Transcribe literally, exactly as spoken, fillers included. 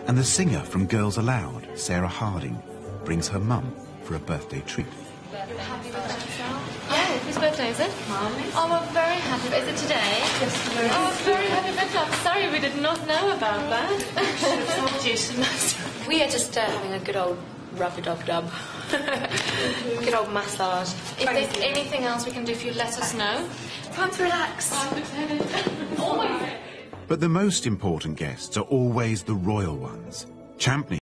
And the singer from Girls Aloud, Sarah Harding, brings her mum for a birthday treat. Happy birthday, Oh, whose birthday is it? Mommy's. Oh, we're very happy. Is it today? Yes, very. Oh, very happy birthday. I'm sorry we did not know about that. Should have told you, shouldn't I? We are just uh, having a good old rub-a-dub-dub. Good old massage. If there's anything else we can do for you, let us know. Time to relax. Always. But the most important guests are always the royal ones. Champneys